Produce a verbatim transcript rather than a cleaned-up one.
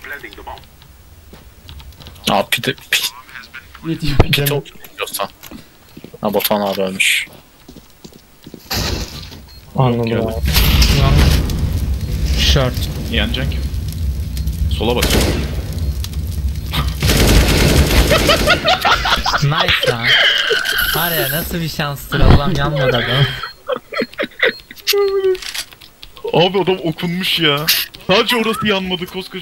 Aa pide pide Ne diyor? pide oturuyorsan. Ha Batuhan abi ölmüş. Anladım Yok abi. Long. Short. Yenecek. Sola bak. Nice lan. Var ya nasıl bir şanstır Allah'ım, yanmadı adam. Abi adam okunmuş ya. Sadece orası yanmadı koskoca.